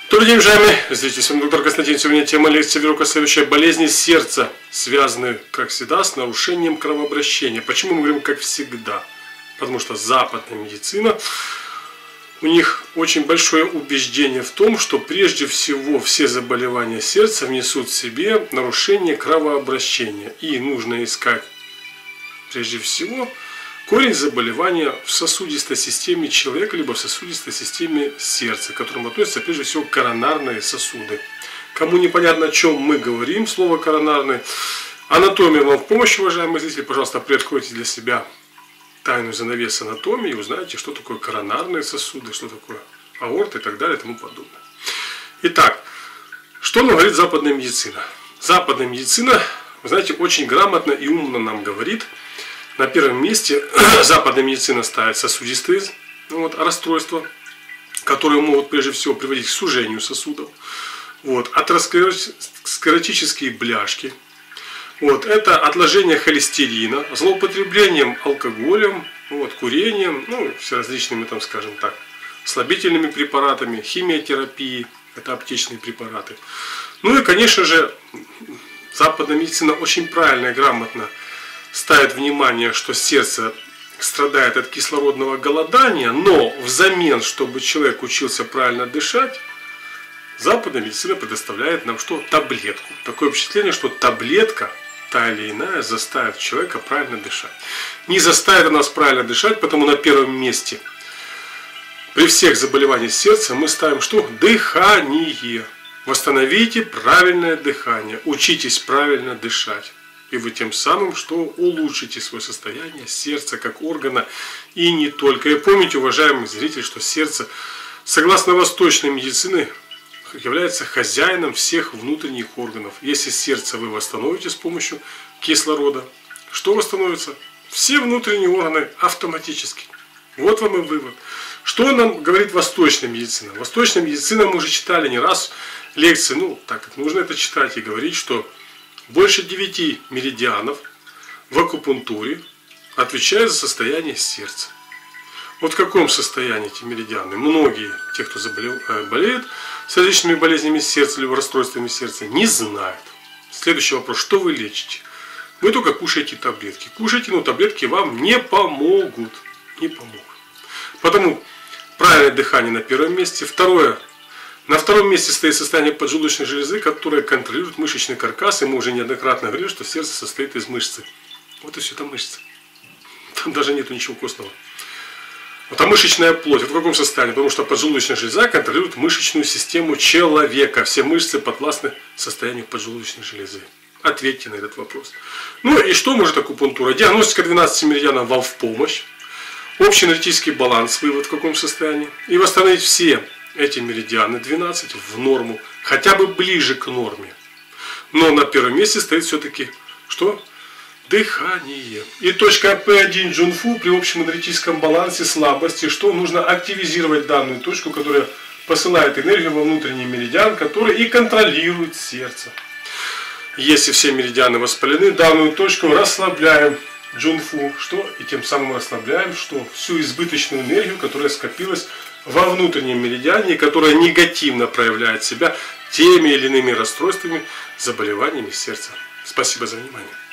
Добрый день, уважаемые зрители, с вами доктор Константин. Сегодня тема лекции следующая: болезни сердца, связанные, как всегда, с нарушением кровообращения. Почему мы говорим как всегда? Потому что западная медицина, у них очень большое убеждение в том, что прежде всего все заболевания сердца несут в себе нарушение кровообращения. И нужно искать прежде всего корень заболевания в сосудистой системе человека, либо в сосудистой системе сердца, к которым относятся прежде всего коронарные сосуды. Кому непонятно, о чем мы говорим, слово коронарный, анатомия вам в помощь, уважаемые зрители. Пожалуйста, приоткройте для себя тайну занавес анатомии и узнаете, что такое коронарные сосуды, что такое аорта и так далее и тому подобное. Итак, что нам говорит западная медицина? Западная медицина, вы знаете, очень грамотно и умно нам говорит. На первом месте западная медицина ставит сосудистые расстройства, которые могут прежде всего приводить к сужению сосудов. Атеросклеротические бляшки. Это отложение холестерина, злоупотреблением алкоголем, курением, всеразличными, скажем так, слабительными препаратами, химиотерапией, это аптечные препараты. И, конечно же, западная медицина очень правильно и грамотно ставит внимание, что сердце страдает от кислородного голодания, но взамен, чтобы человек учился правильно дышать, западная медицина предоставляет нам что? Таблетку. Такое впечатление, что таблетка, та или иная, заставит человека правильно дышать. Не заставит нас правильно дышать, потому на первом месте при всех заболеваниях сердца мы ставим что? Дыхание. Восстановите правильное дыхание, учитесь правильно дышать. И вы тем самым, что улучшите свое состояние сердца как органа и не только. И помните, уважаемые зрители, что сердце, согласно восточной медицине, является хозяином всех внутренних органов. Если сердце вы восстановите с помощью кислорода, что восстановится? Все внутренние органы автоматически. Вот вам и вывод. Что нам говорит восточная медицина? Восточная медицина, мы уже читали не раз лекции, так как нужно это читать и говорить, что больше 9 меридианов в акупунктуре отвечают за состояние сердца. В каком состоянии эти меридианы? Многие, те, кто болеют с различными болезнями сердца или расстройствами сердца, не знают. Следующий вопрос: что вы лечите? Вы только кушаете таблетки. Кушайте, но таблетки вам не помогут. Не помогут. Потому правильное дыхание на первом месте. Второе. На втором месте стоит состояние поджелудочной железы, которая контролирует мышечный каркас. И мы уже неоднократно говорили, что сердце состоит из мышцы. Вот и все, это мышцы. Там даже нету ничего костного. А мышечная плоть. В каком состоянии? Потому что поджелудочная железа контролирует мышечную систему человека. Все мышцы подвластны состоянию поджелудочной железы. Ответьте на этот вопрос. И что может акупунктура? Диагностика 12 меридианов вам в помощь. Общий энергетический баланс, вывод в каком состоянии. И восстановить все эти меридианы 12 в норму, хотя бы ближе к норме. Но на первом месте стоит все-таки что? Дыхание. И точка P1 Джунфу при общем энергетическом балансе слабости, что нужно активизировать данную точку, которая посылает энергию во внутренний меридиан, который и контролирует сердце. Если все меридианы воспалены, данную точку расслабляем Джунфу, что? И тем самым расслабляем что? Всю избыточную энергию, которая скопилась во внутреннем меридиане, которая негативно проявляет себя теми или иными расстройствами, заболеваниями сердца. Спасибо за внимание.